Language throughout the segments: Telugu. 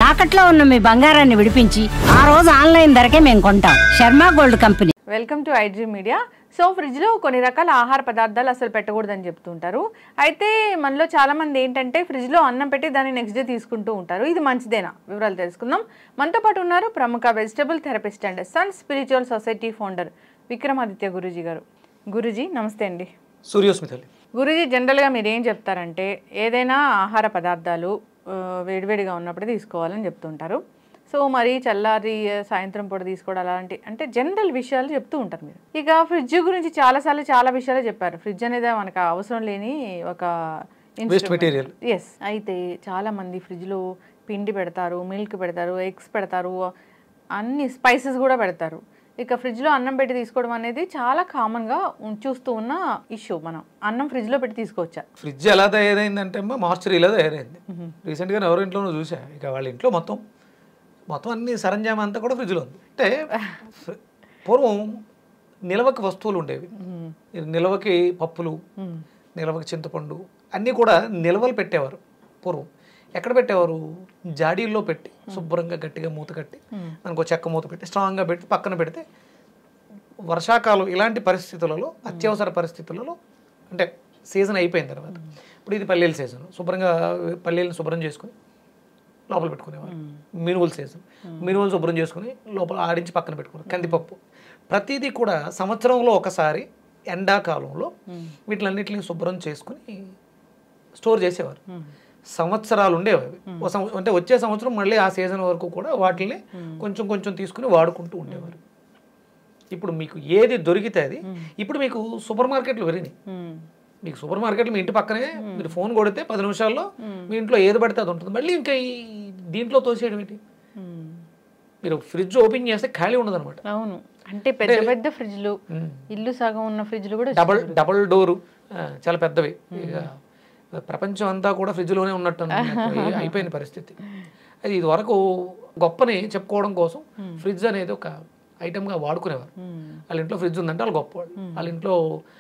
తాకట్లో ఉన్న మీ బంగారాన్ని విడిపించి ఆ రోజు ఆన్లైన్ ధరకే మేము కొంటాం. Sharma gold company. Welcome to IG media. So ఫ్రిడ్జ్లో కొన్ని రకాల ఆహార పదార్థాలు అసలు పెట్టకూడదని చెప్తుంటారు. అయితే మనలో చాలామంది ఏంటంటే ఫ్రిడ్జ్లో అన్నం పెట్టి దాన్ని నెక్స్ట్ డే తీసుకుంటూ ఉంటారు. ఇది మంచిదేనా? వివరాలు తెలుసుకుందాం. మనతో పాటు ఉన్నారు ప్రముఖ vegetable therapist and sun spiritual society founder Vikramaditya Guruji గారు. గురూజీ నమస్తే అండి. సూర్యోస్మితల్లి. గురూజీ, జనరల్గా మీరు ఏం చెప్తారంటే ఏదైనా ఆహార పదార్థాలు వేడివేడిగా ఉన్నప్పుడే తీసుకోవాలని చెప్తుంటారు. సో మరి చల్లారి సాయంత్రం పూట తీసుకోవడం అలాంటి అంటే జనరల్ విషయాలు చెప్తూ ఉంటారు మీరు. ఇక ఫ్రిడ్జ్ గురించి చాలాసార్లు చాలా విషయాలు చెప్పారు. ఫ్రిడ్జ్ అనేది మనకు అవసరం లేని ఒక మెటీరియల్. ఎస్. అయితే చాలామంది ఫ్రిడ్జ్లో పిండి పెడతారు, మిల్క్ పెడతారు, ఎగ్స్ పెడతారు, అన్ని స్పైసెస్ కూడా పెడతారు. ఇక ఫ్రిడ్జ్లో అన్నం పెట్టి తీసుకోవడం అనేది చాలా కామన్గా చూస్తూ ఉన్న ఇష్యూ. మనం అన్నం ఫ్రిడ్జ్లో పెట్టి తీసుకోవచ్చా? ఫ్రిడ్జ్ ఎలా తయారైందంటే అమ్మా మార్చరీలా తయారైంది. రీసెంట్గా ఎవరి ఇంట్లోనూ చూసా. ఇక వాళ్ళ ఇంట్లో మొత్తం అన్ని సరంజామా అంతా కూడా ఫ్రిడ్జ్లో ఉంది. అంటే పూర్వం నిల్వకి వస్తువులు ఉండేవి. నిల్వకి పప్పులు, నిల్వకి చింతపండు అన్నీ కూడా నిల్వలు పెట్టేవారు పూర్వం. ఎక్కడ పెట్టేవారు? జాడీల్లో పెట్టి శుభ్రంగా గట్టిగా మూత కట్టి మనకు చెక్క మూత పెట్టి స్ట్రాంగ్గా పెట్టి పక్కన పెడితే వర్షాకాలం ఇలాంటి పరిస్థితులలో, అత్యవసర పరిస్థితులలో, అంటే సీజన్ అయిపోయిన తర్వాత, ఇప్పుడు ఇది పల్లీల సీజన్, శుభ్రంగా పల్లీలను శుభ్రం చేసుకుని లోపల పెట్టుకునేవారు. మినువుల సీజన్, మినువులు శుభ్రం చేసుకుని లోపల ఆడించి పక్కన పెట్టుకున్నారు. కందిపప్పు ప్రతిదీ కూడా సంవత్సరంలో ఒకసారి ఎండాకాలంలో వీటిలన్నిటిని శుభ్రం చేసుకుని స్టోర్ చేసేవారు. సంవత్సరాలు ఉండేవి. అంటే వచ్చే సంవత్సరం మళ్ళీ ఆ సీజన్ వరకు కూడా వాటిని కొంచెం కొంచెం తీసుకుని వాడుకుంటూ ఉండేవారు. ఇప్పుడు మీకు ఏది దొరికితే అది. ఇప్పుడు మీకు సూపర్ మార్కెట్లు పెరిగినాయి. మీకు సూపర్ మార్కెట్లు మీ ఇంటి పక్కనే, మీరు ఫోన్ కొడితే 10 నిమిషాల్లో మీ ఇంట్లో ఏది పడితే అది ఉంటుంది. మళ్ళీ ఇంకా ఈ దీంట్లో తోసేయడం ఏంటి? మీరు ఫ్రిడ్జ్ ఓపెన్ చేస్తే ఖాళీ ఉండదు అనమాట. అవును. అంటే పెద్ద పెద్ద ఫ్రిడ్జ్లు, ఇల్లు సగం ఉన్న ఫ్రిడ్జ్లు కూడా డబల్ డోరు చాలా పెద్దవి. ఇక ప్రపంచం అంతా కూడా ఫ్రిడ్జ్లోనే ఉన్నట్టు అయిపోయిన పరిస్థితి. అది ఇది వరకు గొప్పని చెప్పుకోవడం కోసం ఫ్రిడ్జ్ అనేది ఒక ఐటమ్గా వాడుకునేవారు. వాళ్ళ ఇంట్లో ఫ్రిడ్జ్ ఉందంటే వాళ్ళు గొప్పవాళ్ళు, వాళ్ళ ఇంట్లో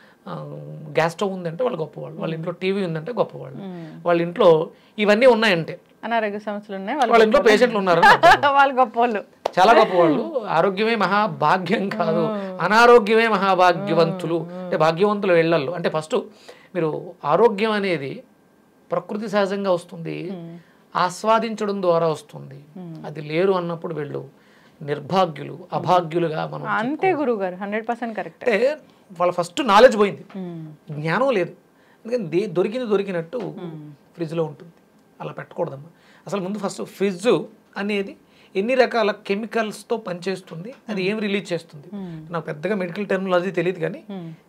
గ్యాస్ స్టవ్ ఉందంటే వాళ్ళు గొప్పవాళ్ళు, వాళ్ళ ఇంట్లో టీవీ ఉందంటే గొప్పవాళ్ళు, వాళ్ళ ఇంట్లో ఇవన్నీ ఉన్నాయంటే అనారోగ్య సమస్యలు ఉన్నాయి, వాళ్ళ ఇంట్లో పేషెంట్లు ఉన్నారు, వాళ్ళు గొప్పవాళ్ళు, చాలా గొప్పవాళ్ళు. ఆరోగ్యమే మహాభాగ్యం కాదు, అనారోగ్యమే మహాభాగ్యవంతులు. అంటే భాగ్యవంతులు వెళ్ళాలి అంటే ఫస్ట్ మీరు ఆరోగ్యం అనేది ప్రకృతి సహజంగా వస్తుంది, ఆస్వాదించడం ద్వారా వస్తుంది. అది లేరు అన్నప్పుడు వెళ్ళు నిర్భాగ్యులు, అభాగ్యులుగా మనం. అంతే గురువు గారు, 100% కరెక్ట్. అంటే వాళ్ళ ఫస్ట్ నాలెడ్జ్ పోయింది, జ్ఞానం లేదు. అందుకని దొరికినట్టు ఫ్రిడ్జ్లో ఉంటుంది. అలా పెట్టకూడదమ్మా. అసలు ముందు ఫస్ట్ ఫ్రిడ్జ్ అనేది ఎన్ని రకాల కెమికల్స్తో పనిచేస్తుంది, అది ఏం రిలీజ్ చేస్తుంది. నాకు పెద్దగా మెడికల్ టెర్మినాలజీ తెలియదు కానీ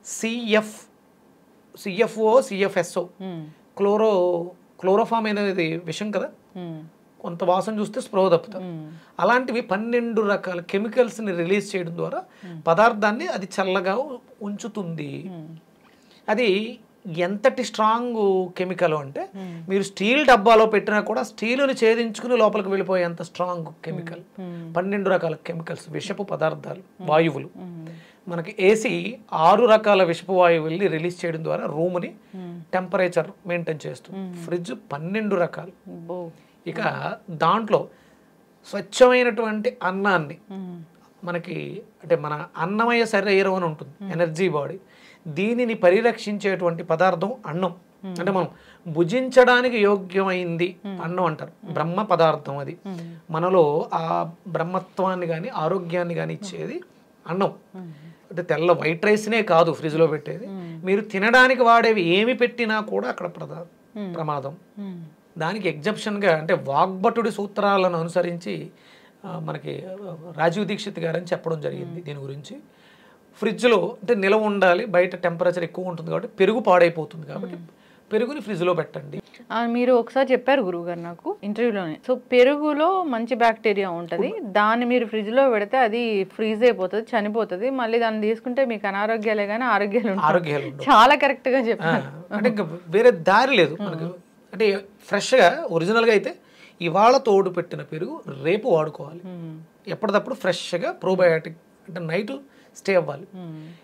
సిఎఫ్ఓ సిఎఫ్ఎస్ఓ క్లోరోఫామ్ అనేది విషం కదా, కొంత వాసన చూస్తే స్ప్రో తప్పుతాం. అలాంటివి 12 రకాల కెమికల్స్ని రిలీజ్ చేయడం ద్వారా పదార్థాన్ని అది చల్లగా ఉంచుతుంది. అది ఎంతటి స్ట్రాంగ్ కెమికల్ అంటే మీరు స్టీల్ డబ్బాలో పెట్టినా కూడా స్టీలుని ఛేదించుకుని లోపలికి వెళ్ళిపోయేంత స్ట్రాంగ్ కెమికల్. 12 రకాల కెమికల్స్, విషపు పదార్థాలు, వాయువులు. మనకి ఏసీ 6 రకాల విషపు వాయువుల్ని రిలీజ్ చేయడం ద్వారా రూమ్ని టెంపరేచర్ మెయింటైన్ చేస్తుంది. ఫ్రిడ్జ్ 12 రకాలు. ఇక దాంట్లో స్వచ్ఛమైనటువంటి అన్నాన్ని, మనకి అంటే మన అన్నమయ శరీరం అని ఉంటుంది, ఎనర్జీ బాడీ, దీనిని పరిరక్షించేటువంటి పదార్థం అన్నం. అంటే మనం భుజించడానికి యోగ్యమైంది అన్నం అంటారు. బ్రహ్మ పదార్థం అది. మనలో ఆ బ్రహ్మత్వాన్ని కానీ ఆరోగ్యాన్ని కానీ ఇచ్చేది అన్నం. అంటే తెల్ల వైట్ రైస్నే కాదు ఫ్రిడ్జ్లో పెట్టేది, మీరు తినడానికి వాడేవి ఏమి పెట్టినా కూడా అక్కడ ప్రమాదం. దానికి ఎగ్జంప్షన్గా అంటే వాగ్భటుడి సూత్రాలను అనుసరించి మనకి రాజీవ్ దీక్షిత్ గారని చెప్పడం జరిగింది దీని గురించి. ఫ్రిడ్జ్లో అంటే నిలవ ఉండాలి, బయట టెంపరేచర్ ఎక్కువ ఉంటుంది కాబట్టి పెరుగు పాడైపోతుంది, కాబట్టి పెరుగుని ఫ్రిడ్జ్లో పెట్టండి. మీరు ఒకసారి చెప్పారు గురువుగారు నాకు ఇంటర్వ్యూలోనే. సో పెరుగులో మంచి బ్యాక్టీరియా ఉంటుంది, దాన్ని మీరు ఫ్రిడ్జ్లో పెడితే అది ఫ్రీజ్ అయిపోతుంది, చనిపోతుంది, మళ్ళీ దాన్ని తీసుకుంటే మీకు అనారోగ్యాలే కానీ ఆరోగ్యాలు. చాలా కరెక్ట్గా చెప్పారు. అంటే ఇంకా వేరే దారి లేదు మనకు. అంటే ఫ్రెష్గా ఒరిజినల్గా అయితే ఇవాళ తోడు పెట్టిన పెరుగు రేపు వాడుకోవాలి. ఎప్పటికప్పుడు ఫ్రెష్గా ప్రోబయాటిక్ అంటే నైట్ స్టే అవ్వాలి.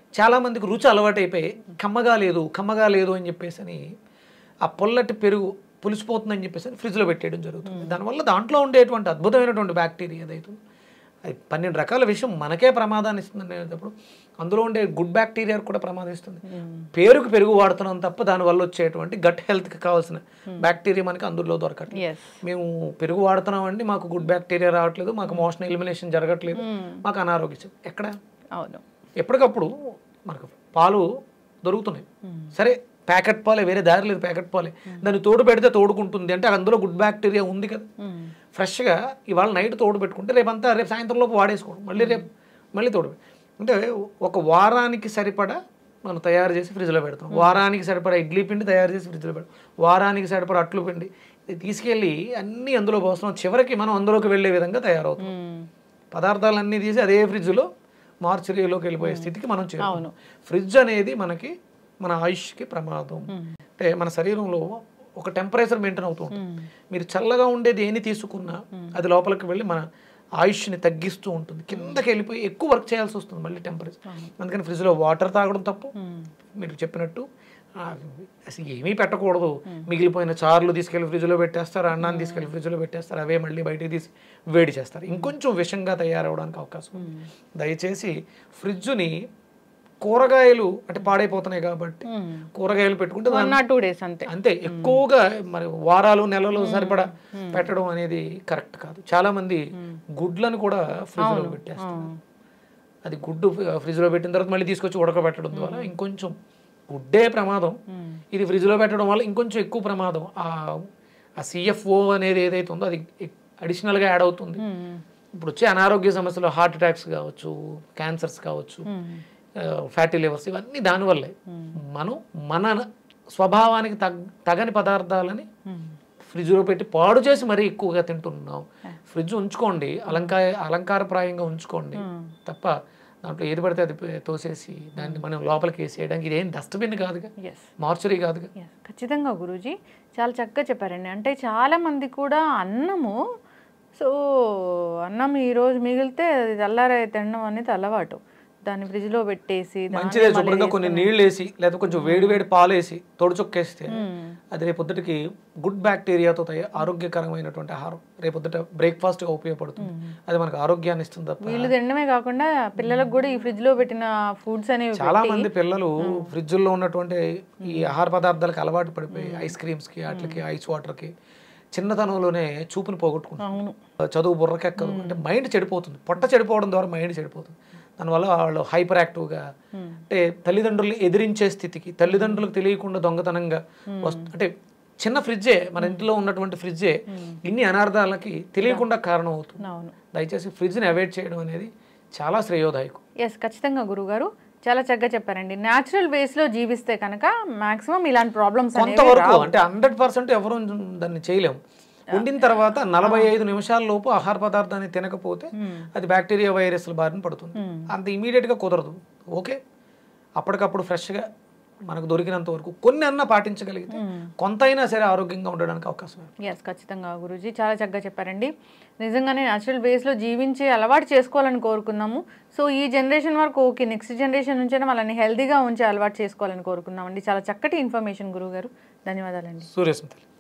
చాలామందికి రుచి అలవాటు అయిపోయి కమ్మగా లేదు అని చెప్పేసి అని ఆ పొల్లటి పెరుగు పులిసిపోతుందని చెప్పేసి ఫ్రిడ్జ్లో పెట్టేయడం జరుగుతుంది. దానివల్ల దాంట్లో ఉండేటువంటి అద్భుతమైనటువంటి బ్యాక్టీరియా ఏదైతుంది అది 12 రకాల విషయం మనకే ప్రమాదాన్ని ఇస్తుంది అనేటప్పుడు అందులో ఉండే గుడ్ బ్యాక్టీరియా కూడా ప్రమాదిస్తుంది. పేరుకు పెరుగు వాడుతున్నాం తప్ప దానివల్ల వచ్చేటువంటి గట్ హెల్త్కి కావాల్సిన బ్యాక్టీరియా మనకి అందులో దొరకట్లేదు. మేము పెరుగు వాడుతున్నామండి, మాకు గుడ్ బ్యాక్టీరియా రావట్లేదు, మాకు మోషన్ ఎలిమినేషన్ జరగట్లేదు, మాకు అనారోగ్యం. ఎక్కడ? అవును, ఎప్పటికప్పుడు మనకు పాలు దొరుకుతున్నాయి, సరే ప్యాకెట్ పాలే, వేరే దారి లేదు, ప్యాకెట్ పాలే, దాన్ని తోడు పెడితే తోడుకుంటుంది అంటే అందులో గుడ్ బ్యాక్టీరియా ఉంది కదా. ఫ్రెష్గా ఇవాళ నైట్ తోడు పెట్టుకుంటే రేపు సాయంత్రం లోపు వాడేసుకోవడం, మళ్ళీ తోడు అంటే ఒక వారానికి సరిపడా మనం తయారు చేసి ఫ్రిడ్జ్లో పెడతాం, వారానికి సరిపడా ఇడ్లీ పిండి తయారు చేసి ఫ్రిడ్జ్లో పెడతాం, వారానికి సరిపడా అట్లు పిండి తీసుకెళ్ళి అన్నీ అందులో పోస్తున్నాం, చివరికి మనం అందులోకి వెళ్ళే విధంగా తయారవుతాం. పదార్థాలన్నీ తీసి అదే ఫ్రిడ్జ్లో మార్చరీలోకి వెళ్ళిపోయే స్థితికి మనం చేయాలి. ఫ్రిడ్జ్ అనేది మనకి మన ఆయుష్కి ప్రమాదం. అంటే మన శరీరంలో ఒక టెంపరేచర్ మెయింటైన్ అవుతూ ఉంటుంది. మీరు చల్లగా ఉండేది ఏని తీసుకున్నా అది లోపలికి వెళ్ళి మన ఆయుష్ని తగ్గిస్తూ ఉంటుంది, కిందకి వెళ్ళిపోయి ఎక్కువ వర్క్ చేయాల్సి వస్తుంది మళ్ళీ టెంపరేచర్. అందుకని ఫ్రిడ్జ్లో వాటర్ తాగడం తప్పు, మీరు చెప్పినట్టు అసలు ఏమీ పెట్టకూడదు. మిగిలిపోయిన చారులు తీసుకెళ్ళి ఫ్రిడ్జ్లో పెట్టేస్తారు, అన్నాన్ని తీసుకెళ్ళి ఫ్రిడ్జ్లో పెట్టేస్తారు, అవే మళ్ళీ బయటికి తీసి వేడి చేస్తారు, ఇంకొంచెం విషంగా తయారవడానికి అవకాశం ఉంది. దయచేసి ఫ్రిడ్జ్ని కూరగాయలు అంటే పాడైపోతున్నాయి కాబట్టి కూరగాయలు పెట్టుకుంటే 1 or 2 days అంతే, ఎక్కువగా మరి వారాలు నెలలు సరిపడా పెట్టడం అనేది కరెక్ట్ కాదు. చాలా మంది గుడ్లను కూడా ఫ్రిడ్జ్లో పెట్టేస్తారు. అది గుడ్డు ఫ్రిడ్జ్లో పెట్టిన తర్వాత మళ్ళీ తీసుకొచ్చి ఉడకబెట్టడం ద్వారా ఇంకొంచెం గుడ్డే ప్రమాదం, ఇది ఫ్రిడ్జ్లో పెట్టడం వల్ల ఇంకొంచెం ఎక్కువ ప్రమాదం. ఆ CFO అనేది ఏదైతే ఉందో అది అడిషనల్గా యాడ్ అవుతుంది. ఇప్పుడు వచ్చే అనారోగ్య సమస్యలు హార్ట్ అటాక్స్ కావచ్చు, క్యాన్సర్స్ కావచ్చు, ఫ్యాటీ లివర్స్, ఇవన్నీ దానివల్లే. మనం మన స్వభావానికి తగని పదార్థాలని ఫ్రిడ్జ్లో పెట్టి పాడు చేసి మరీ ఎక్కువగా తింటున్నాం. ఫ్రిడ్జ్ ఉంచుకోండి, అలంకారప్రాయంగా ఉంచుకోండి తప్ప దాంట్లో ఏది పడితే అది తోసేసి దాన్ని మనం లోపలికి వేసేయడానికి ఇదేం డస్ట్బిన్ కాదుగా, మార్చరీ కాదుగా. ఖచ్చితంగా గురూజీ చాలా చక్కగా చెప్పారండి. అంటే చాలా మంది కూడా అన్నము అన్నం ఈరోజు మిగిలితే అది తెల్లారే తినడం అనేది అలవాటు. దాన్ని ఫ్రిడ్జ్లో పెట్టేసి మంచిదే, శుభ్రంగా కొన్ని నీళ్ళు వేసి లేదా కొంచెం వేడి పాలు వేసి తొడుచొక్కేస్తే అది రేపొద్దుటికి గుడ్ బ్యాక్టీరియాతో ఆరోగ్యకరమైనటువంటి ఆహారం రేపొద్దుట బ్రేక్ఫాస్ట్గా ఉపయోగపడుతుంది. అది మనకు ఆరోగ్యాన్ని ఇస్తుంది తప్ప వీళ్ళు తినడమే కాకుండా పిల్లలకు కూడా ఈ ఫ్రిడ్జ్లో పెట్టిన ఫుడ్స్ అనేవి చాలా మంది పిల్లలు ఫ్రిడ్జ్లో ఉన్నటువంటి ఈ ఆహార పదార్థాలకు అలవాటు పడిపోయి ఐస్ క్రీమ్స్కి, వాటికి, ఐస్ వాటర్కి చిన్నతనంలోనే చూపుని పోగొట్టుకుంటారు. చదువు బుర్రకెక్కదు, అంటే మైండ్ చెడిపోతుంది. పొట్ట చెడిపోవడం ద్వారా మైండ్ చెడిపోతుంది. దానివల్ల వాళ్ళు హైపర్ యాక్టివ్గా, అంటే తల్లిదండ్రులు ఎదిరించే స్థితికి, తల్లిదండ్రులకు తెలియకుండా దొంగతనంగా అంటే చిన్న ఫ్రిడ్జే, మన ఇంట్లో ఉన్నటువంటి ఫ్రిడ్జే ఇన్ని అనార్థాలకి తెలియకుండా కారణం అవుతుంది. దయచేసి ఫ్రిడ్జ్ని అవాయిడ్ చేయడం అనేది చాలా శ్రేయోదాయకం. ఖచ్చితంగా గురుగారు చాలా చక్కగా చెప్పారండి. న్యాచురల్ వేస్ లో జీవిస్తే కనుక మాక్సిమం ఇలాంటి ప్రాబ్లమ్స్ కొంతవరకు, అంటే 100% ఎవరు దాన్ని చేయలేము. వండిన తర్వాత 45 నిమిషాల లోపు ఆహార పదార్థాన్ని తినకపోతే అది బ్యాక్టీరియా వైరస్ల బారిన పడుతుంది. అంత ఇమీడియట్గా కుదరదు. ఓకే, అప్పటికప్పుడు ఫ్రెష్గా మనకు దొరికినంత వరకు కొన్ని అన్నా పాటించగలిగితే కొంతైనా సరే ఆరోగ్యంగా ఉండడానికి అవకాశం. ఖచ్చితంగా గురూజీ చాలా చక్కగా చెప్పారండి. నిజంగానే న్యాచురల్ వేస్లో జీవించి అలవాటు చేసుకోవాలని కోరుకున్నాము. సో ఈ జనరేషన్ వరకు ఓకే, నెక్స్ట్ జనరేషన్ నుంచైనా వాళ్ళని హెల్తీగా ఉంచి అలవాటు చేసుకోవాలని కోరుకున్నామండి. చాలా చక్కటి ఇన్ఫర్మేషన్ గురువు గారు, ధన్యవాదాలండి. సూర్యస్మిత.